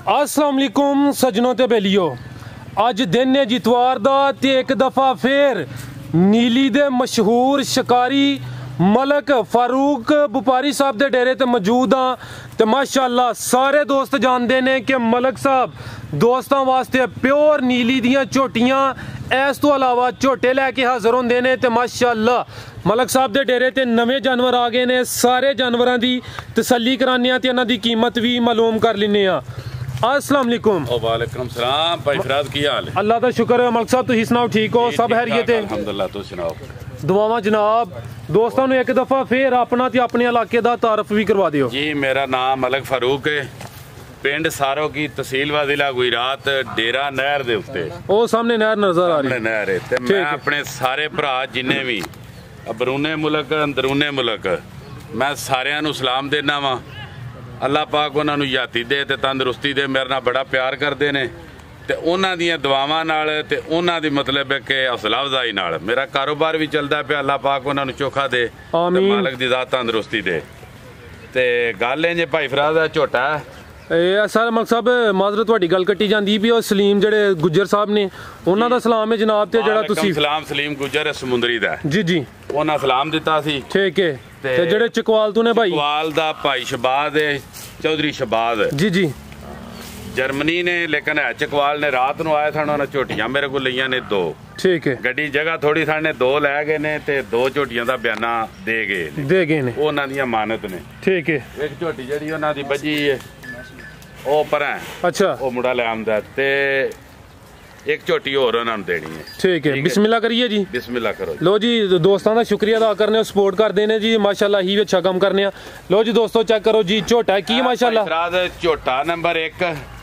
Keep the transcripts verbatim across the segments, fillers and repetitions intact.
अस्सलाम वालेकुम सजनों ते बेलियो, अज दिन है जितवार दा ते एक दफ़ा फिर नीली दे मशहूर शिकारी मलक फारूक बुपारी साहब दे डेरे ते मौजूद हाँ। ते माशाअल्लाह सारे दोस्त जानते ने कि मलक साहब दोस्तों वास्ते प्योर नीली दियां झोटियां इस तो अलावा झोटे लैके हाजिर होंदे ने। ते माशाअल्लाह मलक साहब दे डेरे ते नवे जानवर आ गए ने, सारे जानवरां दी तसल्ली कराने आ ते इन्हां दी कीमत भी मालूम कर लैने आ। अस्सलाम वालेकुम। वालेकुम सलाम भाई फराद, की हाल है? अल्लाह दा शुक्र है मलक साहब, तुसीं सुनाओ ठीक हो? सब खैरियत है? अल्हम्दुलिल्लाह, तुसीं सुनाओ? दुआवां जनाब। दोस्तों ने एक दफ़ा फिर अपना ते अपने इलाके दा तारफ भी करवा दियो। जी मेरा नाम मलक फारूक है, पिंड सारो की तहसील व जिला गुजरात, डेरा नहर दे उत्ते। ओ सामने नहर नजर आ रही है। नहर है ते मैं अपने सारे भरा जिन्ने भी बरूने मुल्क अंदरूने मुल्क मैं सारिਆਂ ਨੂੰ सलाम देना वा। अल्लाह पाक ਉਹਨਾਂ ਨੂੰ ਯਾਤੀ ਦੇ ਤੇ ਤੰਦਰੁਸਤੀ ਦੇ, ਮੇਰੇ ਨਾਲ ਬੜਾ ਪਿਆਰ ਕਰਦੇ ਨੇ ਤੇ ਉਹਨਾਂ ਦੀਆਂ ਦੁਆਵਾਂ ਨਾਲ ਤੇ ਉਹਨਾਂ ਦੀ ਮਤਲਬ ਹੈ ਕਿ ਹੌਸਲਾ ਅਫਜ਼ਾਈ ਨਾਲ ਮੇਰਾ ਕਾਰੋਬਾਰ ਵੀ ਚੱਲਦਾ ਪਿਆ। ਅੱਲਾਹ ਪਾਕ ਉਹਨਾਂ ਨੂੰ ਚੋਖਾ ਦੇ ਤੇ ਮਾਲਕ ਦੀ ਜ਼ਾਤ ਤੰਦਰੁਸਤੀ ਦੇ। ਤੇ ਗੱਲ ਇਹ ਜੇ ਭਾਈ ਫਰਾਜ਼ ਦਾ ਝੋਟਾ ਇਹ ਸਰ ਮਲਕ ਸਾਹਿਬ ਮਾਜ਼ਰਤ ਤੁਹਾਡੀ ਗੱਲ ਕੱਟੀ ਜਾਂਦੀ ਵੀ ਉਹ ਸਲੀਮ ਜਿਹੜੇ ਗੁੱਜਰ ਸਾਹਿਬ ਨੇ ਉਹਨਾਂ ਦਾ ਸਲਾਮ ਹੈ ਜਨਾਬ। ਤੇ ਜਿਹੜਾ ਤੁਸੀਂ ਸਲਾਮ ਸਲੀਮ ਗੁੱਜਰ ਸਮੁੰਦਰੀ ਦਾ ਜੀ ਜੀ ਉਹਨਾਂ ਸਲਾਮ ਦਿੱਤਾ ਸੀ। ਠੀਕ ਹੈ। ਤੇ ਜਿਹੜੇ ਚਕਵਾਲ ਤੋਂ ਨੇ ਭਾਈ ਚਕਵਾਲ ਦਾ ਭਾਈ ਸ਼ਬਾਦ ਹੈ, ਚੌਧਰੀ ਸ਼ਬਾਦ ਜੀ ਜੀ ਜਰਮਨੀ ਨੇ, ਲੇਕਿन है चकवाल ने रात ਨੂੰ ਆਏ ਸਨ। ਉਹਨਾਂ ਝੋਟੀਆਂ ਮੇਰੇ ਕੋਲ ਲਈਆਂ ਨੇ ਦੋ। ਠੀਕ ਹੈ। ਗੱਡੀ ਜਗ੍ਹਾ ਥੋੜੀ ਸਾਨੇ ਦੋ ਲੈ ਗਏ ਨੇ ਤੇ ਦੋ ਝੋਟੀਆਂ ਦਾ ਬਿਆਨਾ ਦੇ ਗਏ ਨੇ ਦੇ ਗਏ ਨੇ ਉਹਨਾਂ ਦੀਆਂ ਮਾਨਤ ਨੇ। ਠੀਕ ਹੈ। ਇੱਕ ਝੋਟੀ ਜਿਹੜੀ ਉਹਨਾਂ ਦੀ ਬੱਜੀ ਹੈ ਉਹ ਪਰਾਂ, ਅੱਛਾ ਉਹ ਮੁੰਡਾ ਲੈ ਆਉਂਦਾ ਤੇ ਇੱਕ ਝੋਟੀ ਹੋਰ ਉਹਨਾਂ ਨੂੰ ਦੇਣੀ ਹੈ। ਠੀਕ ਹੈ। ਬਿਸਮਿल्लाह ਕਰੀਏ ਜੀ। ਬਿਸਮਿल्लाह ਕਰੋ। लो जी दोस्तों का शुक्रिया अदा करने, सपोर्ट करते हैं जी माशाल्लाह, ही अच्छा काम करने। लो जी दोस्तों चेक करो जी झोटा की माशाल्लाह। झोटा नंबर एक,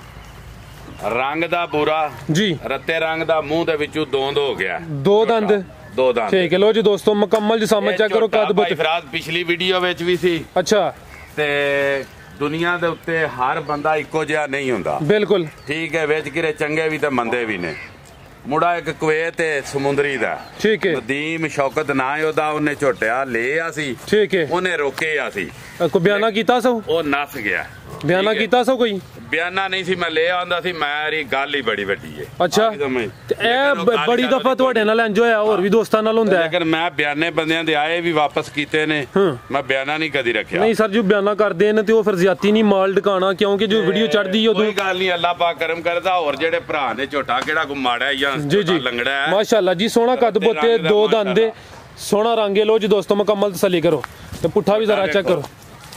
रंग दा बुरा जी, रत्ते रंग दा, मुंह दे विचों दोंद हो गया, दो दंद दो दंद। ठीक है। लो जी दोस्तों मुकम्मल जिसामत चेक करो। कद भाई फराज पिछली वीडियो विच भी सी। अच्छा। ते दुनिया दे उत्ते हर बंदा इक्को जिहा नहीं हुंदा। बिल्कुल ठीक है। विच किरे चंगे भी ते मंदे भी ने। मुड़ा एक कुवैत है समुंदरी दा। ठीक है। नदीम शौकत ना है ओदा, उन्हें झोटिया ले आ सी। ठीक है। उन्हें रोके आ सी। को बयाना कीता सो? ओ नस गया। बयाना कीता सो? कोई बयाना नहीं सी, मैं ले आंदा सी। मेरी गल ही बड़ी वड्डी है। अच्छा। ए बड़ी दफा ਤੁਹਾਡੇ ਨਾਲ ਇੰਜ ਹੋਇਆ, ਹੋਰ ਵੀ ਦੋਸਤਾਂ ਨਾਲ ਹੁੰਦਾ ਹੈ। लेकिन मैं बयाने बंदियां दे आए भी वापस कीते ने, मैं बयाना नहीं कदी रखया। नहीं सर जो बयाना करदे ने ते ਉਹ ਫਿਰ ਜ਼ਿਆਤੀ ਨਹੀਂ ਮਾਲ ਢਕਾਣਾ, ਕਿਉਂਕਿ ਜੋ ਵੀਡੀਓ ਚੜਦੀ ਉਦੋਂ ਕੋਈ ਗੱਲ ਨਹੀਂ, ਅੱਲਾਹ ਪਾਕ ਕਰਮ ਕਰਦਾ। ਹੋਰ ਜਿਹੜੇ ਭਰਾ ਨੇ ਝੋਟਾ ਕਿਹੜਾ ਕੋ ਮਾੜਾ ਜਾਂ ਲੰਗੜਾ ਹੈ। ਮਾਸ਼ਾਅੱਲਾ ਜੀ ਸੋਹਣਾ ਕੱਦ ਬੋਤੇ, ਦੋ ਦੰਦ ਦੇ, ਸੋਹਣਾ ਰੰਗ ਹੈ। ਲੋ ਜੀ ਦੋਸਤੋ ਮੁਕੰਮਲ ਤਸੱਲੀ ਕਰੋ ਤੇ ਪੁੱਠਾ ਵੀ ਜ਼ਰਾ ਚੈੱਕ ਕਰੋ।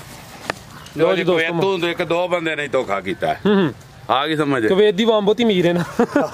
ਲੋ ਜੀ ਦੋਸਤੋ ਤੂੰ ਇੱਕ ਦੋ ਬੰਦੇ ਨੇ ਧੋਖਾ ਕੀਤਾ ਹੈ। ਹੂੰ ਆ ਗਈ ਸਮਝ। ਕਵੇਦ ਦੀ ਵਾਂ ਬਹੁਤੀ ਅਮੀਰ ਹੈ ਨਾ।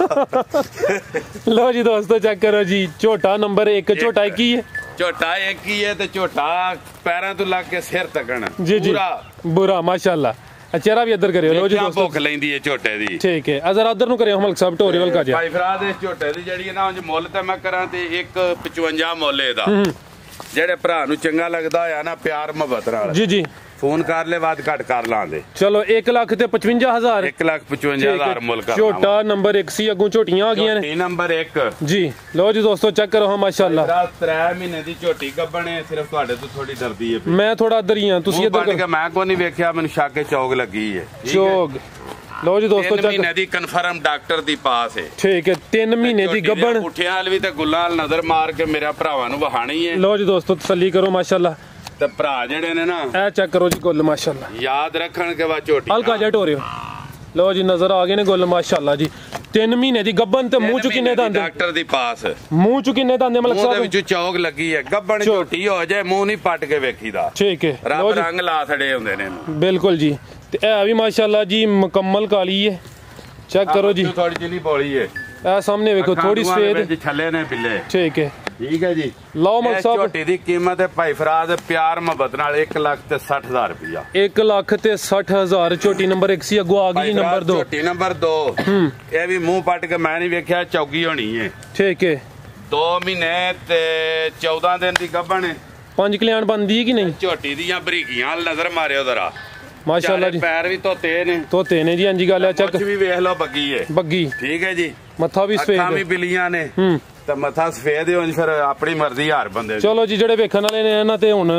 ਲੋ ਜੀ ਦੋਸਤੋ ਚੈੱਕ ਕਰੋ ਜੀ ਝੋਟਾ ਨੰਬਰ ਇੱਕ। ਝੋਟਾ ਕੀ ਹੈ? ਝੋਟਾ ਇੱਕ ਹੀ ਹੈ ਤੇ ਝੋਟਾ ਪੈਰਾਂ ਤੋਂ ਲੱਗ ਕੇ ਸਿਰ ਤੱਕਣ ਜੀ ਜੀ ਬੁਰਾ ਮਾਸ਼ਾਅੱਲਾ। ਚਿਹਰਾ ਵੀ ਇੱਧਰ ਕਰਿਓ। ਲੋ ਜੀ ਦੋਸਤੋ ਭੁੱਖ ਲੈਂਦੀ ਹੈ ਝੋਟੇ ਦੀ। ਠੀਕ ਹੈ। ਅਜ਼ਰ ਇੱਧਰ ਨੂੰ ਕਰਿਓ ਮਲਕ ਸਾਹਿਬ, ਢੋਰੇ ਵੱਲ ਕਾ ਜਾ। ਭਾਈ ਫਰਾਦ ਇਸ ਝੋਟੇ ਦੀ ਜਿਹੜੀ ਹੈ ਨਾ ਉਂਝ ਮੁੱਲ ਤੇ ਮੈਂ ਕਰਾਂ ਤੇ ਇੱਕ ਪਚਵੰਜਾ ਮੁੱਲ ਇਹਦਾ। ਜਿਹੜੇ ਭਰਾ ਨੂੰ ਚੰਗਾ ਲੱਗਦਾ ਹੋਇਆ ਨਾ ਪਿਆਰ ਮੁਹੱਬਤ ਨਾਲ ਜੀ ਜੀ ਫੋਨ ਕਰ ਲੈ, ਬਾਤ ਘੱਟ ਕਰ ਲਾਂਦੇ। ਚਲੋ ਇੱਕ ਲੱਖ ਤੇ ਪਚਵੰਜਾ ਹਜ਼ਾਰ ਇੱਕ ਲੱਖ ਪਚਵੰਜਾ ਹਜ਼ਾਰ ਮੁੱਲ ਕਰ। ਝੋਟਾ ਨੰਬਰ ਇੱਕ ਸੀ, ਅੱਗੋਂ ਝੋਟੀਆਂ ਆ ਗਈਆਂ ਨੇ। ਨੰਬਰ ਇੱਕ ਜੀ। ਲੋ ਜੀ ਦੋਸਤੋ ਚੈੱਕ ਕਰੋ ਹਾਂ ਮਾਸ਼ਾਅੱਲਾ। ਤਰੇ ਮਹੀਨੇ ਦੀ ਝੋਟੀ ਗੱਭਣੇ, ਸਿਰਫ ਤੁਹਾਡੇ ਤੋਂ ਥੋੜੀ ਡਰਦੀ ਹੈ। ਮੈਂ ਥੋੜਾ ਇੱਧਰ ਹੀ ਹਾਂ, ਤੁਸੀਂ ਇੱਧਰ ਕਰੋ। ਮੈਂ ਕੋਈ ਨਹੀਂ ਵੇਖਿਆ, ਮੈਨੂੰ ਸ਼ੱਕ ਚੌਗ ਲੱਗੀ ਹੈ। ਚੌਗ। ਲੋ ਜੀ ਦੋਸਤੋ ਤਿੰਨ ਮਹੀਨੇ ਦੀ ਕਨਫਰਮ ਡਾਕਟਰ ਦੀ ਪਾਸ ਹੈ। ਠੀਕ ਹੈ। ਤਿੰਨ ਮਹੀਨੇ ਦੀ ਗੱਭਣ। ਪੁੱਠਿਆਂ ਵਾਲ ਵੀ ਤੇ ਗੁੱਲਾਂ ਵਾਲ ਨਜ਼ਰ ਮਾਰ ਕੇ ਮੇਰਾ ਭਰਾਵਾਂ ਨੂੰ ਵਹਾਣੀ ਹੈ। ਲੋ ਜੀ ਦੋਸਤੋ ਤਸੱਲੀ ਕਰੋ ਮਾਸ਼ਾਅੱਲਾ। ਤੇ ਭਰਾ ਜਿਹੜੇ ਨੇ ਨਾ ਇਹ ਚੈੱਕ ਕਰੋ ਜੀ ਗੁੱਲ ਮਾਸ਼ਾਅੱਲਾ। ਯਾਦ ਰੱਖਣ ਕੇ ਬਾਅਦ ਝੋਟੀ ਹਲਕਾ ਜਿਹਾ ਢੋਰਿਓ। ਲੋ ਜੀ ਨਜ਼ਰ ਆ ਗਏ ਨੇ ਗੁੱਲ ਮਾਸ਼ਾਅੱਲਾ ਜੀ। ਤਿੰਨ ਮਹੀਨੇ ਦੀ ਗੱਭਣ ਤੇ ਮੂੰਹ ਚ ਕਿੰਨੇ ਦੰਦ? ਡਾਕਟਰ ਦੀ ਪਾਸ। ਮੂੰਹ ਚ ਕਿੰਨੇ ਦੰਦ ਮਲਕ ਸਾਹਿਬ? ਮੂੰਹ ਦੇ ਵਿੱਚ ਚੌਕ ਲੱਗੀ ਹੈ। ਗੱਭਣ ਝੋਟੀ ਹੋ ਜਾਏ ਮੂੰਹ ਨਹੀਂ ਪੱਟ ਕੇ ਵੇਖੀਦਾ। ਠੀਕ ਹੈ। ਰੱਬ ਰੰਗ ਲਾ ਛੜੇ ਹੁੰਦੇ ਨੇ। ਬਿਲਕੁਲ ਜੀ। ਤੇ ਇਹ ਵੀ ਮਾਸ਼ਾਅੱਲਾ ਜੀ ਮੁਕੰਮਲ ਕਾਲੀ ਹੈ। ਚੈੱਕ ਕਰੋ ਜੀ। ਥੋੜੀ ਜਿਹੀ ਬੋਲੀ ਹੈ। ਇਹ ਸਾਹਮਣੇ ਵੇਖੋ ਥੋੜੀ ਸਫੇਦ ਛੱਲੇ ਨੇ ਬਿੱਲੇ। ਠੀਕ ਹੈ। ਠੀਕ ਹੈ ਜੀ। ਲਓ ਮਲਕ ਸਾਹਿਬ ਝੋਟੀ ਦੀ ਕੀਮਤ ਹੈ ਭਾਈ ਫਰਾਜ਼ ਪਿਆਰ ਮੁਹੱਬਤ ਨਾਲ ਇੱਕ ਲੱਖ ਤੇ ਸੱਠ ਹਜ਼ਾਰ ਰੁਪਇਆ। ਇੱਕ ਲੱਖ ਤੇ ਸੱਠ ਹਜ਼ਾਰ। ਝੋਟੀ ਨੰਬਰ ਇੱਕ ਸੀ, ਅੱਗੋਂ ਆ ਗਈ ਨੰਬਰ ਦੋ। ਝੋਟੀ ਨੰਬਰ ਦੋ ਇਹ ਵੀ ਮੂੰਹ ਪੱਟ ਕੇ ਮੈਂ ਨਹੀਂ ਵੇਖਿਆ, ਚੌਗੀ ਹੋਣੀ ਹੈ। ਠੀਕ ਹੈ। ਦੋ ਮਹੀਨੇ ਤੇ ਚੌਦਾਂ ਦਿਨ ਦੀ ਗੱਭਣ ਹੈ। ਪੰਜ ਕਲਿਆਣ ਬਣਦੀ ਹੈ ਕਿ ਨਹੀਂ? ਝੋਟੀ ਦੀਆਂ ਬਰੀਕੀਆਂ ਨਜ਼ਰ ਮਾਰਿਓ ਜ਼ਰਾ ਮਾਸ਼ਾਅੱਲਾ ਜੀ। ਪੈਰ ਵੀ ਧੋਤੇ ਨੇ। ਧੋਤੇ ਨੇ ਜੀ। ਹਾਂਜੀ ਗੱਲ ਹੈ। ਚੱਕ ਵੀ ਵੇਖ ਲਓ ਬੱਗੀ ਹੈ। ਬੱਗੀ। ਠੀਕ ਹੈ ਜੀ। ਮੱਥਾ ਵੀ ਸਫੇਦ। ਅੱਖਾਂ ਵੀ ਬਿੱਲੀਆਂ ਨੇ। ਤੇ ਮੱਥਾ ਸਫੇਦ ਹੋ ਫਿਰ ਆਪਣੀ ਮਰਜ਼ੀ ਹਾਰ ਬੰਦੇ। ਚਲੋ ਜੀ ਜਿਹੜੇ ਵੇਖਣ ਵਾਲੇ ਨੇ ਇਹਨਾਂ ਤੇ ਹੁਣ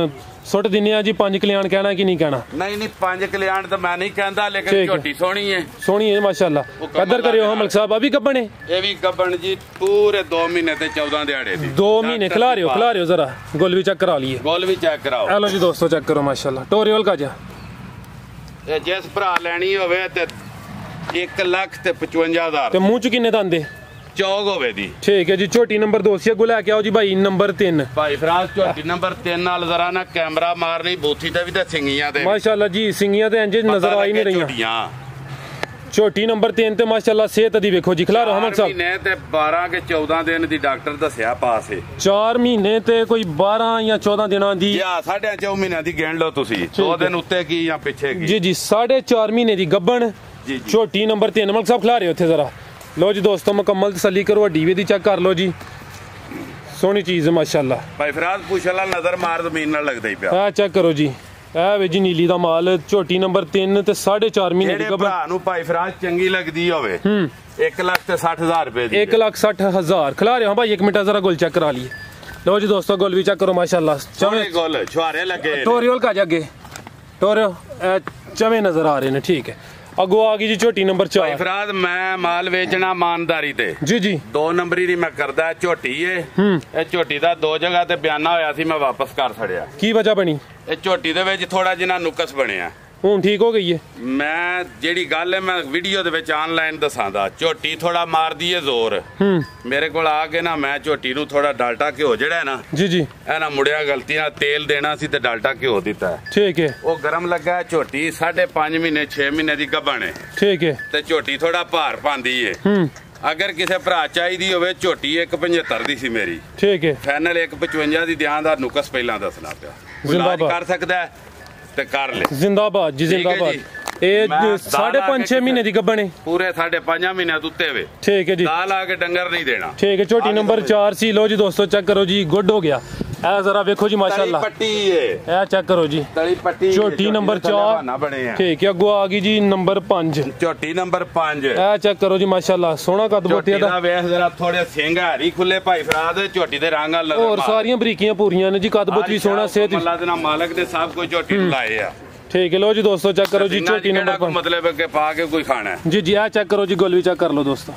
ਸੁੱਟ ਦਿੰਨੇ ਆ ਜੀ ਪੰਜ ਕਲਿਆਣ ਕਹਿਣਾ ਕਿ ਨਹੀਂ ਕਹਿਣਾ? ਨਹੀਂ ਨਹੀਂ ਪੰਜ ਕਲਿਆਣ ਤਾਂ ਮੈਂ ਨਹੀਂ ਕਹਿੰਦਾ, ਲੇਕਿਨ ਠੀਕ ਹੈ। ਝੋਟੀ ਸੋਹਣੀ ਹੈ, ਸੋਹਣੀ ਹੈ ਮਾਸ਼ਾਅੱਲਾ। ਕਦਰ ਕਰਿਓ ਹਾਂ ਮਲਕ ਸਾਹਿਬ, ਆ ਵੀ ਗੱਬਣ ਹੈ? ਇਹ ਵੀ ਗੱਬਣ ਜੀ ਪੂਰੇ ਦੋ ਮਹੀਨੇ ਤੇ ਚੌਦਾਂ ਦਿਹਾੜੇ ਦੀ। ਦੋ ਮਹੀਨੇ ਖਿਲਾ ਰਿਓ ਖਿਲਾ ਰਿਓ ਜ਼ਰਾ ਗੁੱਲ ਵੀ ਚੈੱਕ ਕਰਾ ਲਈਏ। ਗੁੱਲ ਵੀ ਚੈੱਕ ਕਰਾਓ। ਹੈਲੋ ਜੀ ਦੋਸਤੋ ਚੈੱਕ ਕਰੋ ਮਾਸ਼ਾਅੱਲਾ। ਟੋਰੀਅਲ ਕਾ ਜਾ ਇਹ ਜਿਸ ਭਰਾ ਲੈਣੀ ਹੋਵੇ ਤੇ ਇੱਕ ਲੱਖ ਤੇ ਪਚਵੰਜਾ ਹਜ਼ਾਰ ਤੇ ਮੂੰਹ ਚ ਕਿੰਨੇ ਦੰਦੇ ਚੌਕ ਹੋਵੇ ਦੀ। ਠੀਕ ਹੈ ਜੀ। ਝੋਟੀ ਨੰਬਰ ਦੋ ਸੀ ਅੱਗੋਂ ਲੈ ਕੇ ਆਓ ਜੀ ਭਾਈ ਨੰਬਰ ਤਿੰਨ। ਭਾਈ ਫਰਾਜ਼ ਝੋਟੀ ਨੰਬਰ ਤਿੰਨ ਨਾਲ ਜ਼ਰਾ ਨਾ ਕੈਮਰਾ ਮਾਰਨੀ ਬੂਥੀ ਤੇ ਵੀ ਤੇ ਸਿੰਗੀਆਂ ਤੇ ਮਾਸ਼ਾਅੱਲਾ ਜੀ ਸਿੰਗੀਆਂ ਤੇ ਇੰਜ ਨਜ਼ਰ ਆ ਹੀ ਨਹੀਂ ਰਹੀਆਂ। ਝੋਟੀਆਂ ਝੋਟੀ ਨੰਬਰ ਤਿੰਨ ਤੇ ਮਾਸ਼ਾਅੱਲਾ ਸਿਹਤ ਦੀ ਵੇਖੋ ਜੀ। ਖਿਲਾ ਰੋ ਹਮਦ ਸਾਹਿਬ ਮਹੀਨੇ ਤੇ ਬਾਰਾਂ ਕੇ ਚੌਦਾਂ ਦਿਨ ਦੀ ਡਾਕਟਰ ਦੱਸਿਆ ਪਾਸ ਹੈ। ਚਾਰ ਮਹੀਨੇ ਤੇ ਕੋਈ ਬਾਰਾਂ ਜਾਂ ਚੌਦਾਂ ਦਿਨਾਂ ਦੀ ਜਾਂ ਸਾਢੇ ਚੌ ਮਹੀਨਿਆਂ ਦੀ ਗਿਣ ਲਓ ਤੁਸੀਂ, ਦੋ ਦਿਨ ਉੱਤੇ ਕੀ ਜਾਂ ਪਿੱਛੇ ਕੀ। ਜੀ ਜੀ ਸਾਢੇ ਚਾਰ ਮਹੀਨੇ ਦੀ ਗੱਬਣ ਝੋਟੀ ਨੰਬਰ ਤਿੰਨ। ਮਲਕ ਸਾਹਿਬ ਖਿਲਾ ਰਹੇ ਉੱਥੇ ਜ਼ਰਾ। ਲੋ ਜੀ ਦੋਸਤੋ ਮੁਕੰਮਲ ਤਸੱਲੀ ਕਰੋ, ਡੀ ਵੀ ਦੀ ਚੈੱਕ ਕਰ ਲਓ ਜੀ। ਸੋਹਣੀ ਚੀਜ਼ ਹੈ ਮਾਸ਼ਾਅੱਲਾ। ਭਾਈ ਫਰਾਜ਼ ਪੁੱਛ ਲਾ ਨਜ਼ਰ ਮਾਰ ਜ਼ਮੀਨ ਨਾਲ ਲੱਗਦਾ ਹੀ ਪਿਆ। ਆ ਚੈੱਕ ਕਰੋ ਜੀ, ਇਹ ਵੇ ਜੀ ਨੀਲੀ ਦਾ ਮਾਲ ਝੋਟੀ ਨੰਬਰ ਤਿੰਨ ਤੇ ਸਾਢੇ ਚਾਰ ਮਹੀਨੇ ਦੀ ਜਿਹੜੇ ਭਰਾ ਨੂੰ ਭਾਈ ਫਰਾਜ਼ ਚੰਗੀ ਲੱਗਦੀ ਹੋਵੇ ਹੂੰ ਇੱਕ ਲੱਖ ਤੇ ਸੱਠ ਹਜ਼ਾਰ ਰੁਪਏ ਦੀ। ਇੱਕ ਲੱਖ ਸੱਠ ਹਜ਼ਾਰ ਖਿਲਾ ਰਹੇ ਹਾਂ ਭਾਈ। ਇੱਕ ਮਿੰਟ ਜ਼ਰਾ ਗੁੱਲ ਚੈੱਕ ਕਰਾ ਲਈਏ। ਲੋ ਜੀ ਦੋਸਤੋ ਗੁੱਲ ਵੀ ਚੈੱਕ ਕਰੋ ਮਾਸ਼ਾਅੱਲਾ। ਚਵੇਂ ਗੁੱਲ ਛੁਹਾਰੇ ਲੱਗੇ ਟੋਰੀਅਲ ਕਾ ਜਾ ਅੱਗੇ ਟੋਰੀਓ ਚਵੇਂ ਨਜ਼ਰ ਆ ਰਹੇ ਨੇ। ਠੀਕ ਹੈ ਅੱਗੋਂ ਆ ਗਈ ਜੀ ਝੋਟੀ ਨੰਬਰ ਚਾਰ। ਭਾਈ ਫਰਾਜ਼ ਮੈਂ ਮਾਲ ਵੇਚਣਾ ਇਮਾਨਦਾਰੀ ਤੇ ਜੀ ਜੀ ਦੋ ਨੰਬਰੀ ਦੀ ਮੈਂ ਕਰਦਾ। ਝੋਟੀ ਏ ਇਹ ਝੋਟੀ ਦਾ ਦੋ ਜਗ੍ਹਾ ਤੇ ਬਿਆਨਾ ਹੋਇਆ ਸੀ, ਮੈਂ ਵਾਪਸ ਕਰ ਛੜਿਆ। ਕੀ ਵਜ੍ਹਾ ਬਣੀ? ਇਹ ਝੋਟੀ ਦੇ ਵਿੱਚ ਥੋੜਾ ਜਿਹਾ ਨੁਕਸ ਬਣਿਆ। ਹੁਣ ਠੀਕ ਹੋ ਗਈ ਹੈ? ਮੈਂ ਜਿਹੜੀ ਗੱਲ ਹੈ ਮੈਂ ਵੀਡੀਓ ਦੇ ਵਿੱਚ ਆਨਲਾਈਨ ਦੱਸਾਂਦਾ। ਝੋਟੀ ਥੋੜਾ ਮਾਰਦੀ ਏ ਜ਼ੋਰ। ਹੂੰ ਮੇਰੇ ਕੋਲ ਆ ਕੇ ਨਾ ਮੈਂ ਝੋਟੀ ਨੂੰ ਥੋੜਾ ਡਾਲਟਾ ਘਿਓ ਜਿਹੜਾ ਹੈ ਨਾ ਜੀ ਜੀ ਇਹ ਨਾ ਮੁੜਿਆ ਗਲਤੀ ਨਾਲ ਤੇਲ ਦੇਣਾ ਸੀ ਤੇ ਡਾਲਟਾ ਘਿਓ ਦਿੱਤਾ। ਠੀਕ ਹੈ ਉਹ ਗਰਮ ਲੱਗਾ। ਝੋਟੀ ਸਾਢੇ ਪੰਜ ਮਹੀਨੇ ਛੇ ਮਹੀਨੇ ਦੀ ਗੱਭਣ ਹੈ ਠੀਕ ਹੈ ਤੇ ਝੋਟੀ ਥੋੜਾ ਭਾਰ ਪਾਉਂਦੀ ਏ। ਹੂੰ ਅਗਰ ਕਿਸੇ ਭਰਾ ਚਾਹੀਦੀ ਹੋਵੇ ਝੋਟੀ ਇੱਕ ਪਝੱਤਰ ਦੀ ਸੀ ਮੇਰੀ, ਠੀਕ ਹੈ ਫਾਈਨਲ ਇੱਕ ਪਚਵੰਜਾ ਦੀ ਦਿਆਂ ਦਾ ਨੁਕਸ ਪਹਿਲਾਂ ਦੱਸਣਾ ਪਿਆ। ਇਲਾਜ ਕਰ ਸਕਦਾ ਹੈ ਤੇ ਕਰ ਲੈ। ਜ਼ਿੰਦਾਬਾਦ ਜੀ ਜ਼ਿੰਦਾਬਾਦ। ਇਹ ਸਾਢੇ ਪੰਜ ਛੇ ਮਹੀਨੇ ਦੀ ਗੱਭਣ ਹੈ ਪੂਰੇ ਸਾਢੇ ਪੰਜਾਂ ਮਹੀਨਿਆਂ ਤੋਂ ਉੱਤੇ ਵੇ। ਠੀਕ ਹੈ ਜੀ। ਦਾਲ ਆ ਕੇ ਡੰਗਰ ਨਹੀਂ ਦੇਣਾ। ਠੀਕ ਹੈ ਝੋਟੀ ਨੰਬਰ ਚਾਰ ਸੀ। ਲੋ ਜੀ ਦੋਸਤੋ ਚੈੱਕ ਕਰੋ ਜੀ ਗੁੱਡ ਹੋ ਗਿਆ। ਇਹ ਜ਼ਰਾ ਵੇਖੋ ਜੀ ਮਾਸ਼ਾਅੱਲਾ ਪੱਟੀ ਏ ਇਹ ਚੈੱਕ ਕਰੋ ਜੀ ਤਲੀ ਪੱਟੀ ਝੋਟੀ ਨੰਬਰ ਚਾਰ। ਠੀਕ ਹੈ ਅੱਗੋਂ ਆ ਗਈ ਜੀ ਨੰਬਰ ਪੰਜ ਝੋਟੀ ਨੰਬਰ ਪੰਜ। ਇਹ ਚੈੱਕ ਕਰੋ ਜੀ ਮਾਸ਼ਾਅੱਲਾ ਸੋਹਣਾ ਕੱਦ ਬੋਟਿਆ ਦਾ। ਵੇਖ ਜ਼ਰਾ ਥੋੜੇ ਸਿੰਘ ਹਾਰੀ ਖੁੱਲੇ ਭਾਈ ਫਰਾਦ ਝੋਟੀ ਦੇ ਰੰਗ ਨਾਲ ਹੋਰ ਸਾਰੀਆਂ ਬਰੀਕੀਆਂ ਪੂਰੀਆਂ ਨੇ ਜੀ। ਕੱਦ ਬੋਟ ਵੀ ਸੋਹਣਾ ਸਿਹਤ ਅੱਲਾਹ ਦੇ ਨਾਲ ਮਾਲਕ ਨੇ ਸਭ ਕੁਝ ਝੋਟੀ ਨੂੰ ਲਾਏ ਆ। ਠੀਕ ਹੈ ਲੋ ਜੀ ਦੋਸਤੋ ਚੈੱਕ ਕਰੋ ਜੀ ਝੋਟੀ ਨੰਬਰ ਪੰਜ। ਮਤਲਬ ਕਿ ਪਾ ਕੇ ਕੋਈ ਖਾਣਾ ਜੀ ਜੀ ਆ ਚੈੱਕ ਕਰੋ ਜੀ ਗੁੱਲ ਵੀ ਚੈੱਕ ਕਰ ਲਓ ਦੋਸਤੋ।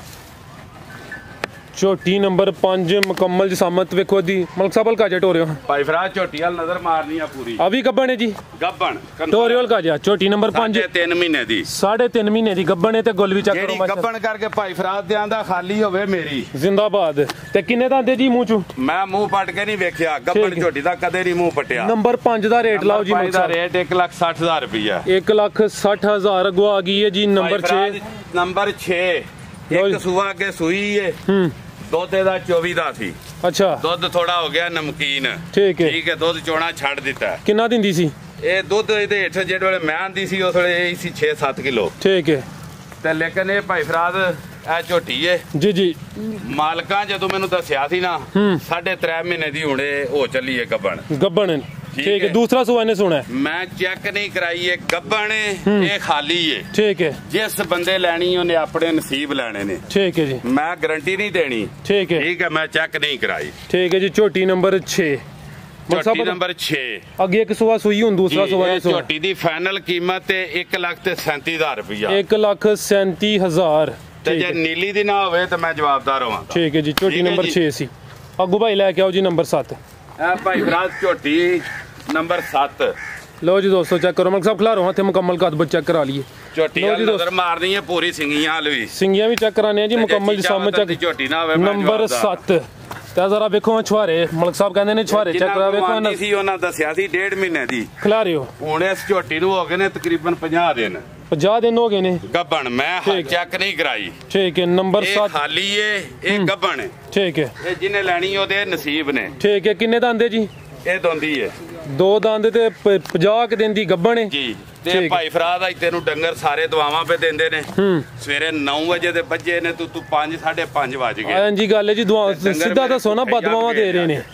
ਝੋਟੀ ਨੰਬਰ ਪੰਜ ਮੁਕੰਮਲ ਜਸਾਮਤ ਵੇਖੋ ਦੀ। ਮਲਕ ਸਾਹਿਬ ਹਲਕਾ ਜਾ ਟੋਰਿਓ ਭਾਈ ਫਰਾਜ਼ ਝੋਟੀ ਵਾਲ ਨਜ਼ਰ ਮਾਰਨੀ ਆ ਪੂਰੀ। ਆ ਵੀ ਗੱਬਣ ਹੈ ਜੀ ਗੱਬਣ ਟੋਰਿਓ ਕਾ ਜਾ ਝੋਟੀ ਨੰਬਰ ਪੰਜ ਤਿੰਨ ਮਹੀਨੇ ਦੀ ਸਾਢੇ ਤਿੰਨ ਮਹੀਨੇ ਦੀ ਗੱਬਣ ਹੈ ਤੇ ਗੁੱਲ ਵੀ ਚੈੱਕ ਕਰੋ ਜਿਹੜੀ ਗੱਬਣ ਕਰਕੇ ਭਾਈ ਫਰਾਜ਼ ਦੇ ਆਂਦਾ ਖਾਲੀ ਹੋਵੇ ਮੇਰੀ। ਜ਼ਿੰਦਾਬਾਦ। ਤੇ ਕਿੰਨੇ ਦੰਦੇ ਜੀ ਮੂੰਹ ਚੋਂ? ਮੈਂ ਮੂੰਹ ਪੱਟ ਕੇ ਨਹੀਂ ਵੇਖਿਆ ਗੱਬਣ ਝੋਟੀ ਦਾ ਕਦੇ ਨਹੀਂ ਮੂੰਹ ਪੱਟਿਆ। ਨੰਬਰ ਪੰਜ ਦਾ ਰੇਟ ਲਾਓ ਜੀ ਮਲਕ ਸਾਹਿਬ। ਰੇਟ ਇੱਕ ਲੱਖ ਸੱਠ ਹਜ਼ਾਰ ਰੁਪਇਆ। ਇੱਕ ਲੱਖ ਸੱਠ ਹਜ਼ਾਰ ਅਗੋ ਆ ਗਈ ਹੈ ਜੀ ਨੰਬਰ ਛੇ। ਨੰਬਰ ਛੇ ਇੱਕ ਸੂਆ ਅੱਗੇ ਸੂਈ ਏ। ਹੂੰ ਦੁੱਧ ਇਹਦਾ ਚੌਵੀ ਦਾ ਸੀ। ਅੱਛਾ ਦੁੱਧ ਥੋੜਾ ਹੋ ਗਿਆ ਨਮਕੀਨ। ਠੀਕ ਹੈ ਠੀਕ ਹੈ ਦੁੱਧ ਚੋਣਾ ਛੱਡ ਦਿੱਤਾ। ਕਿੰਨਾ ਦਿੰਦੀ ਸੀ ਇਹ ਦੁੱਧ? ਇਹਦੇ ਹੇਠ ਜਿਹੜੇ ਵੇਲੇ ਮੈਂ ਆਂਦੀ ਸੀ ਉਸ ਵੇਲੇ ਇਹ ਸੀ ਛੇ ਸੱਤ ਕਿਲੋ। ਠੀਕ ਹੈ ਤੇ ਲੇਕਿਨ ਇਹ ਭਾਈ ਫਰਾਜ਼ ਇਹ ਝੋਟੀ ਏ ਜੀ ਜੀ ਮਾਲਕਾਂ ਜਦੋਂ ਮੈਨੂੰ ਦੱਸਿਆ ਸੀ ਨਾ ਸਾਢੇ ਤਿੰਨ ਮਹੀਨੇ ਦੀ ਹੁਣੇ ਹੋ ਚੱਲੀ ਏ ਗੱਬਣ। ਗੱਬਣ ਠੀਕ ਹੈ। ਦੂਸਰਾ ਸੂਆ ਨੇ ਸੁਣਾ ਮੈਂ ਚੈੱਕ ਨਹੀਂ ਕਰਾਈ ਏ ਗੱਬਣ ਇਹ ਖਾਲੀ ਏ। ਠੀਕ ਹੈ ਜਿਸ ਬੰਦੇ ਲੈਣੀ ਉਹਨੇ ਆਪਣੇ ਨਸੀਬ ਲੈਣੇ ਨੇ। ਠੀਕ ਹੈ ਜੀ ਮੈਂ ਗਾਰੰਟੀ ਨਹੀਂ ਦੇਣੀ। ਠੀਕ ਹੈ ਠੀਕ ਹੈ ਮੈਂ ਚੈੱਕ ਨਹੀਂ ਕਰਾਈ। ਠੀਕ ਹੈ ਜੀ ਝੋਟੀ ਨੰਬਰ ਛੇ ਝੋਟੀ ਨੰਬਰ ਛੇ ਅੱਗੇ ਇੱਕ ਸੂਆ ਸੂਈ ਹੁਣ ਦੂਸਰਾ ਸੂਆ ਨੇ ਸੁਣਾ। ਝੋਟੀ ਦੀ ਫਾਈਨਲ ਕੀਮਤ ਤੇ ਇੱਕ ਲੱਖ ਤੇ ਸੈਂਤੀ ਹਜ਼ਾਰ ਰੁਪਇਆ। ਇੱਕ ਲੱਖ ਸੈਂਤੀ ਹਜ਼ਾਰ। ਤੇ ਜੇ ਨੀਲੀ ਦੀ ਨਾ ਹੋਵੇ ਤਾਂ ਮੈਂ ਜਵਾਬਦਾਰ ਹੋਵਾਂ। ਠੀਕ ਹੈ ਜੀ ਝੋਟੀ ਨੰਬਰ ਛੇ ਸੀ। ਅੱਗੂ ਭਾਈ ਲੈ ਕੇ ਆਓ ਜੀ ਨੰਬਰ ਸੱਤ। ਇਹ ਭਾਈ ਫਰਾਜ਼ ਝੋਟੀ ਨੰਬਰ ਸੱਤ। ਲੋ ਜੀ ਦੋਸਤੋ ਚੈੱਕ ਕਰੋ ਮਲਕ ਸਾਹਿਬ ਖਿਲਾ ਰਹਾ ਤੇ ਮੁਕੰਮਲ ਕੱਦ ਚੈੱਕ ਕਰਾ ਲਈਏ। ਝੋਟੀ ਵਾਲ ਨਜ਼ਰ ਮਾਰਨੀ ਹੈ ਪੂਰੀ ਸਿੰਗੀਆਂ ਵਾਲ ਵੀ। ਸਿੰਗੀਆਂ ਵੀ ਚੈੱਕ ਕਰਾਣੇ ਆ ਜੀ ਮੁਕੰਮਲ ਜਿਸਮ ਚੈੱਕ। ਝੋਟੀ ਨਾ ਹੋਵੇ ਨੰਬਰ ਸੱਤ ਤੇ ਜ਼ਰਾ ਵੇਖੋ ਛੁਹਾਰੇ ਮਲਕ ਸਾਹਿਬ ਕਹਿੰਦੇ ਨੇ ਛੁਹਾਰੇ ਚੈੱਕ ਕਰਾ ਵੇਖੋ ਨਾ ਸੀ ਉਹਨਾਂ ਦੱਸਿਆ ਸੀ ਡੇਢ ਮਹੀਨੇ ਦੀ ਖਿਲਾ ਰਹੇ ਹੋ। ਹੁਣ ਇਸ ਝੋਟੀ ਨੂੰ ਹੋ ਗਏ ਨੇ ਤਕਰੀਬਨ ਪੰਜਾਹ ਦਿਨ। ਪੰਜਾਹ ਦਿਨ ਹੋ ਗਏ ਨੇ ਗੱਬਣ। ਮੈਂ ਚੈੱਕ ਨਹੀਂ ਕਰਾਈ। ਠੀਕ ਹੈ ਨੰਬਰ ਸੱਤ ਖਾਲੀ ਏ ਇਹ ਗੱਬਣ ਹੈ। ਠੀਕ ਹੈ ਇਹ ਜਿਹਨੇ ਲੈਣੀ ਉਹਦੇ ਨਸੀਬ ਨੇ। ਠੀਕ ਹੈ ਕਿੰਨੇ ਦੰਦੇ ਜੀ? ਇਹ ਦੋਂਦੀ ਏ ਦੋ ਦੰਦ ਤੇ ਪੰਜਾਹ ਦਿਨ ਦੀ ਗੱਬਣ ਹੈ ਜੀ। ਤੇ ਭਾਈ ਫਰਾਜ਼ ਅੱਜ ਤੈਨੂੰ ਡੰਗਰ ਸਾਰੇ ਦਵਾਵਾਂ ਪੇ ਦਿੰਦੇ ਨੇ। ਸਵੇਰੇ ਨੌ ਵਜੇ ਦੇ ਵੱਜੇ ਨੇ ਤੂੰ ਤੂੰ ਪੰਜ ਸਾਢੇ ਪੰਜ ਵੱਜ ਗਏ। ਹਾਂ ਜੀ ਗੱਲ ਹੈ ਜੀ ਦੁਆ ਸਿੱਧਾ ਦੱਸੋ ਨਾ ਬਦਵਾਵਾਂ ਦੇ ਰਹੇ ਨੇ।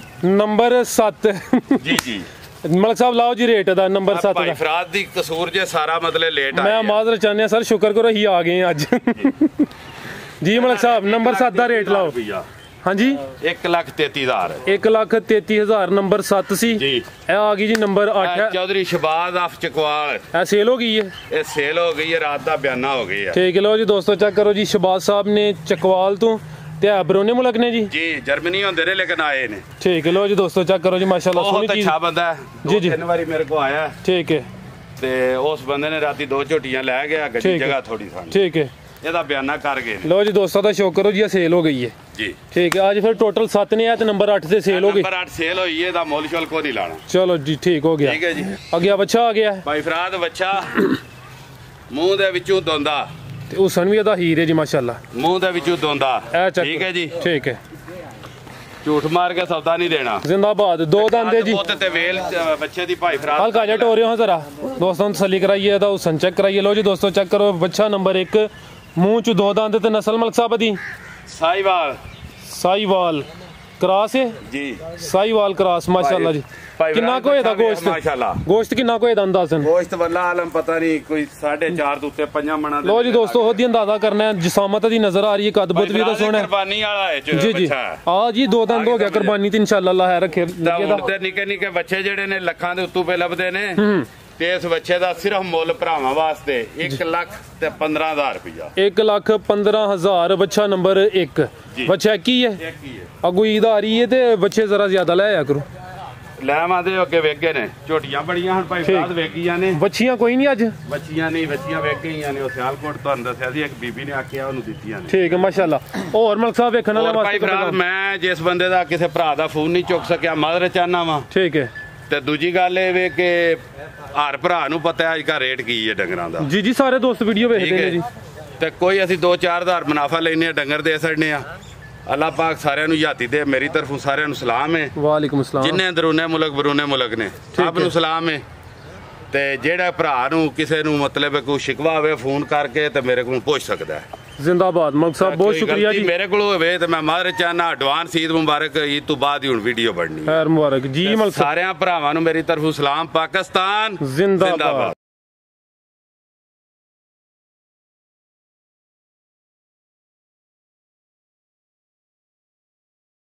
ਨੰਬਰ ਸੱਤ ਜੀ ਜੀ ਮਲਕ ਸਾਹਿਬ ਲਾਓ ਜੀ ਰੇਟ ਦਾ ਨੰਬਰ ਸੱਤ ਦਾ। ਭਾਈ ਫਰਾਜ਼ ਦੀ ਕਸੂਰ ਜੇ ਸਾਰਾ ਮਤਲਬ ਲੇਟ ਆ ਮੈਂ ਮਾਜ਼ਰਤ ਚਾਹੁੰਦਾ ਸਰ ਸ਼ੁਕਰ ਕਰੋ ਅਸੀਂ ਆ ਗਏ ਅੱਜ ਜੀ। ਮਲਕ ਸਾਹਿਬ ਨੰਬਰ ਸੱਤ ਦਾ ਰੇਟ ਲਾਓ। ਹਾਂਜੀ ਇੱਕ ਲੱਖ ਤੇਤੀ ਹਜ਼ਾਰ ਇੱਕ ਲੱਖ ਤੇਤੀ ਹਜ਼ਾਰ ਨੰਬਰ ਸੱਤ ਸੀ ਜੀ। ਇਹ ਆ ਗਈ ਜੀ ਨੰਬਰ ਅੱਠ ਹੈ। ਚੌਧਰੀ ਸ਼ਬਾਜ਼ ਆਫ ਚਕਵਾਲ ਇਹ ਸੇਲ ਹੋ ਗਈ ਹੈ, ਇਹ ਸੇਲ ਹੋ ਗਈ ਹੈ, ਰਾਤ ਦਾ ਬਿਆਨਾ ਹੋ ਗਈ ਹੈ। ਠੀਕ ਹੈ ਲੋ ਜੀ ਦੋਸਤੋ ਚੈੱਕ ਕਰੋ ਜੀ ਸ਼ਬਾਜ਼ ਸਾਹਿਬ ਨੇ ਚਕਵਾਲ ਤੋਂ ਤੇ ਇਹ ਬਰੋਨੇ ਮੁਲਕ ਨੇ ਜੀ ਜੀ ਜਰਮਨੀ ਹੁੰਦੇ ਨੇ ਲੇਕਿਨ ਆਏ ਨੇ। ਠੀਕ ਹੈ ਲੋ ਜੀ ਦੋਸਤੋ ਚੈੱਕ ਕਰੋ ਜੀ ਮਾਸ਼ਾਅੱਲਾ ਸੋਹਣੀ ਬਹੁਤ ਚੀਜ਼ ਅੱਛਾ ਬੰਦਾ ਹੈ। ਜੀ, ਜੀ। ਦੋ ਤਿੰਨ ਵਾਰੀ ਮੇਰੇ ਕੋ ਆਇਆ ਠੀਕ ਹੈ ਤੇ ਉਸ ਬੰਦੇ ਨੇ ਰਾਤੀ ਦੋ ਝੋਟੀਆਂ ਲੈ ਗਿਆ, ਗੱਡੀ ਠੀਕ ਹੈ। ਜਗ੍ਹਾ ਥੋੜੀ ਥਾਂ ਠੀਕ ਹੈ ਇਹਦਾ ਬਿਆਨਾ ਕਰ ਗਏ ਨੇ। ਲੋ ਜੀ ਦੋਸਤੋ ਦਾ ਸ਼ੌਕ ਕਰੋ ਜੀ ਇਹ ਸੇਲ ਹੋ ਗਈ ਹੈ ਜੀ ਠੀਕ ਹੈ। ਅੱਜ ਫਿਰ ਟੋਟਲ ਸੱਤ ਨੇ ਆ ਤੇ ਨੰਬਰ ਅੱਠ ਤੇ ਸੇਲ ਹੋ ਗਈ। ਨੰਬਰ ਅੱਠ ਸੇਲ ਹੋਈ ਹੈ, ਇਹਦਾ ਮੁੱਲ ਸ਼ੁਲ ਕੋ ਨਹੀਂ ਲਾਣਾ। ਚਲੋ ਜੀ ਠੀਕ ਹੋ ਗਿਆ। ਠੀਕ ਹੈ ਜੀ। ਅੱਗੇ ਬੱਚਾ ਆ ਗਿਆ ਭਾਈ ਫਰਾਦ ਬੱਚਾ ਮੂੰਹ ਦੇ ਵਿੱਚੋਂ ਦੋਂਦਾ ਤੇ ਹੁਸਨ ਵੀ ਇਹਦਾ ਹੀਰ ਹੈ ਜੀ ਮਾਸ਼ਾਅੱਲਾ। ਮੂੰਹ ਦੇ ਵਿੱਚੋਂ ਦੋਂਦਾ ਇਹ ਚੱਕ ਠੀਕ ਹੈ ਜੀ। ਠੀਕ ਹੈ ਝੂਠ ਮਾਰ ਕੇ ਸੌਦਾ ਨਹੀਂ ਦੇਣਾ। ਜ਼ਿੰਦਾਬਾਦ ਦੋ ਦੰਦੇ ਜੀ ਪੁੱਤ ਤੇ ਵੇਲ ਅ, ਬੱਚੇ ਦੀ ਭਾਈ ਫਰਾਦ ਹਲਕਾ ਜਿਹਾ ਟੋਰਿਓ ਹਾਂ ਜ਼ਰਾ ਦੋਸਤੋਂ ਨੂੰ ਤਸੱਲੀ ਕਰਾਈਏ ਇਹਦਾ ਹੁਸਨ ਚੈੱਕ ਕਰਾਈਏ। ਲੋ ਜੀ ਦੋਸਤੋ ਚੈੱਕ ਕਰੋ ਬੱਚਾ ਨੰਬਰ ਇੱਕ ਮੂੰਹ ਚ ਦੋ ਦੰਦ ਤੇ ਨਸਲ ਮਲਕ ਸਾਹਿਬ ਦੀ ਸਾਈਵਾਲ ਸਾਈਵਾਲ ਕਰਾਸ ਹੈ ਜੀ। ਸਾਈਵਾਲ ਕਰਾਸ ਮਾਸ਼ਾਅੱਲਾ ਜੀ। ਭਾਈ ਕਿੰਨਾ ਕੋਏ ਦਾ ਗੋਸ਼ਤ ਮਾਸ਼ਾਅੱਲਾ ਗੋਸ਼ਤ ਕਿੰਨਾ ਕੋਏ ਦਾ ਅੰਦਾਜ਼ਨ ਗੋਸ਼ਤ ਵੱਲਾ ਆਲਮ ਪਤਾ ਨਹੀਂ ਕੋਈ ਸਾਢੇ ਚਾਰ ਤੋਂ ਉੱਤੇ ਪੰਜਾਂ ਮਣਾ ਲੋ ਜੀ ਦੋਸਤੋ ਉਹਦੀ ਅੰਦਾਜ਼ਾ ਕਰਨਾ ਹੈ ਜਿਸਾਮਤ ਦੀ ਨਜ਼ਰ ਆ ਰਹੀ ਹੈ ਕਦਬਤ ਵੀ ਤਾਂ ਸੋਹਣਾ ਹੈ। ਕੁਰਬਾਨੀ ਵਾਲਾ ਹੈ ਜੀ ਜੀ ਆ ਜੀ ਦੋ ਦੰਦ ਹੋ ਗਿਆ ਕੁਰਬਾਨੀ ਤੇ ਇਨਸ਼ਾਅੱਲਾ ਅੱਲਾਹ ਹੈ ਰੱਖੇ ਤਾਂ ਹੁਣ ਤੇ ਨਿੱਕੇ ਨਿੱਕੇ ਬੱਚੇ ਜਿਹੜੇ ਨੇ ਲੱਖਾਂ ਦੇ ਉੱਤੋਂ ਪੇ ਲੱਭਦੇ ਨੇ ਤੇ ਇਸ ਬੱਚੇ ਦਾ ਸਿਰਫ ਮੁੱਲ ਭਰਾਵਾਂ ਵਾਸਤੇ ਇੱਕ ਲੱਖ ਤੇ ਪੰਦਰਾਂ ਹਜ਼ਾਰ ਰੁਪਇਆ। ਇੱਕ ਲੱਖ ਪੰਦਰਾਂ ਹਜ਼ਾਰ ਬੱਚਾ ਨੰਬਰ ਇੱਕ ਬੱਚਾ ਕੀ ਹੈ ਇਹ ਕੀ ਹੈ ਅਗੂ ਈਦ ਆ ਰਹੀ ਹੈ ਤੇ ਬੱਚੇ ਜ਼ਰਾ ਜ਼ਿਆਦਾ ਲੈ ਆਇਆ ਕਰੋ। ਲੈਵਾਂ ਦੇ ਅੱਗੇ ਵੇਗੇ ਨੇ ਝੋਟੀਆਂ ਬੜੀਆਂ ਹੁਣ ਭਾਈ ਫਰਾਦ ਵੇਗੀਆਂ ਨੇ। ਬੱਚੀਆਂ ਕੋਈ ਨਹੀਂ ਅੱਜ ਬੱਚੀਆਂ ਨਹੀਂ ਬੱਚੀਆਂ ਵੇਗ ਗਈਆਂ ਨੇ। ਉਹ ਸਿਆਲਕੋਟ ਤੁਹਾਨੂੰ ਦੱਸਿਆ ਸੀ ਇੱਕ ਬੀਬੀ ਨੇ ਆਖਿਆ ਉਹਨੂੰ ਦਿੱਤੀਆਂ ਨੇ। ਠੀਕ ਹੈ ਮਾਸ਼ਾਅੱਲਾ। ਹੋਰ ਮਲਕ ਸਾਹਿਬ ਵੇਖਣ ਵਾਲੇ ਭਾਈ ਫਰਾਦ ਮੈਂ ਜਿਸ ਬੰਦੇ ਦਾ ਕਿਸੇ ਭਰਾ ਦਾ ਫੋਨ ਨਹੀਂ ਚੁੱਕ ਸਕਿਆ ਮਦਰ ਚਾਹਨਾ ਵਾ। ਠੀਕ ਹੈ ਤੇ ਦੂਜੀ ਗੱਲ ਇਹ ਵੇ ਕਿ ਹਰ ਭਰਾ ਨੂੰ ਪਤਾ ਹੈ ਅੱਜ ਦਾ ਰੇਟ ਕੀ ਹੈ ਡੰਗਰਾਂ ਦਾ। ਜੀ ਜੀ ਸਾਰੇ ਦੋਸਤ ਵੀਡੀਓ ਵੇਖਦੇ ਨੇ ਜੀ। ਤੇ ਕੋਈ ਅਸੀਂ ਦੋ ਚਾਰ ਹਜ਼ਾਰ ਮੁਨਾਫਾ ਲੈਨੇ ਆ ਡੰਗਰ ਦੇ ਛੱਡਨੇ ਆ। ਅੱਲਾਹ ਪਾਕ ਸਾਰਿਆਂ ਨੂੰ ਯਾਤੀ ਦੇ। ਮੇਰੀ ਤਰਫੋਂ ਸਾਰਿਆਂ ਨੂੰ ਸਲਾਮ ਹੈ। ਵਾਲੇਕੁਮ ਸਲਾਮ। ਜਿੰਨੇ ਅੰਦਰੂਨੇ ਮੁਲਕ ਬਰੂਨੇ ਮੁਲਕ ਨੇ ਸਭ ਨੂੰ ਸਲਾਮ ਹੈ। ਤੇ ਜਿਹੜਾ ਭਰਾ ਨੂੰ ਕਿਸੇ ਨੂੰ ਮਤਲਬ ਕੋਈ ਸ਼ਿਕਵਾ ਹੋਵੇ ਫੋਨ ਕਰਕੇ ਤੇ ਮੇਰੇ ਕੋਲ ਪੁੱਛ ਸਕਦਾ ਹੈ। ਜ਼ਿੰਦਾਬਾਦ ਮਲਕ ਸਾਹਿਬ ਬਹੁਤ ਸ਼ੁਕਰੀਆ ਜੀ। ਮੇਰੇ ਕੋਲ ਹੋਵੇ ਤੇ ਮੈਂ ਮਾਦਰ ਚਾਹਨਾ ਐਡਵਾਂਸ ਈਦ ਮੁਬਾਰਕ ਈਦ ਤੋਂ ਬਾਅਦ ਹੀ ਹੁਣ ਵੀਡੀਓ ਬਣਨੀ ਖੈਰ ਮੁਬਾਰਕ ਜੀ। ਮਲਕ ਸਾਰਿਆਂ ਭਰਾਵਾਂ ਨੂੰ ਮੇਰੀ ਤਰਫੋਂ ਸਲਾਮ। ਪਾਕਿਸਤਾਨ ਜ਼ਿੰਦਾਬਾਦ।